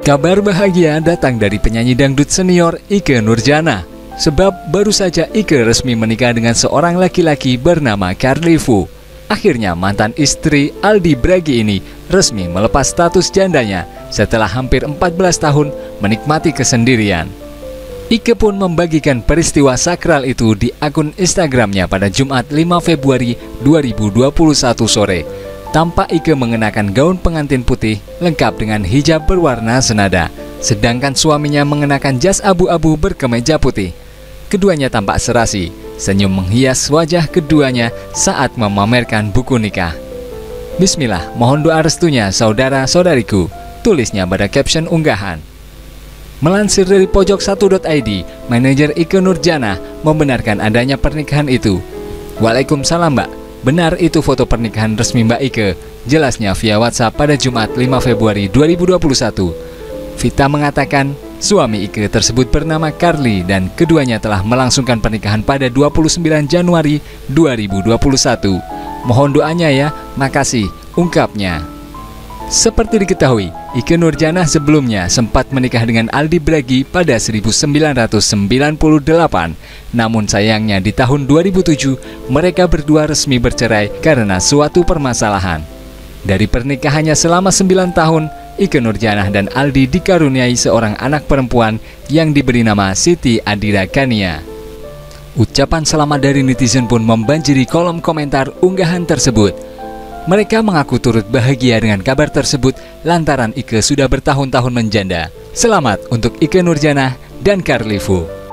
Kabar bahagia datang dari penyanyi dangdut senior Ikke Nurjanah. Sebab baru saja Ikke resmi menikah dengan seorang laki-laki bernama Carly Fu. Akhirnya mantan istri Aldi Bragi ini resmi melepas status jandanya setelah hampir 14 tahun menikmati kesendirian. Ikke pun membagikan peristiwa sakral itu di akun Instagramnya pada Jumat 5 Februari 2021 sore. Tampak Ikke mengenakan gaun pengantin putih lengkap dengan hijab berwarna senada, sedangkan suaminya mengenakan jas abu-abu berkemeja putih. Keduanya tampak serasi, senyum menghias wajah keduanya saat memamerkan buku nikah. Bismillah, mohon doa restunya saudara-saudariku, tulisnya pada caption unggahan. Melansir dari pojok1.id, manajer Ikke Nurjanah membenarkan adanya pernikahan itu. Waalaikumsalam Mbak, benar itu foto pernikahan resmi Mbak Ikke, jelasnya via WhatsApp pada Jumat 5 Februari 2021. Vita mengatakan, suami Ikke tersebut bernama Carly dan keduanya telah melangsungkan pernikahan pada 29 Januari 2021. Mohon doanya ya, makasih, ungkapnya. Seperti diketahui, Ikke Nurjanah sebelumnya sempat menikah dengan Aldi Bragi pada 1998. Namun sayangnya di tahun 2007, mereka berdua resmi bercerai karena suatu permasalahan. Dari pernikahannya selama 9 tahun, Ikke Nurjanah dan Aldi dikaruniai seorang anak perempuan yang diberi nama Siti Adira Kania. Ucapan selamat dari netizen pun membanjiri kolom komentar unggahan tersebut. Mereka mengaku turut bahagia dengan kabar tersebut lantaran Ikke sudah bertahun-tahun menjanda. Selamat untuk Ikke Nurjanah dan Carly Fu.